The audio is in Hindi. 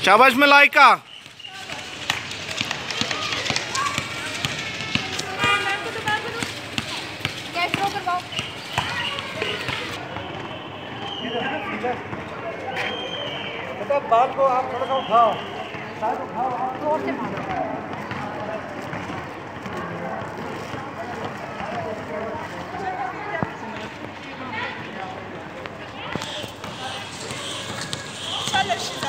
शाबाश मलाइका। बेटा बाल को आप थोड़ा सा उठाओ, साइड उठाओ, आप जोर से मारो। चलो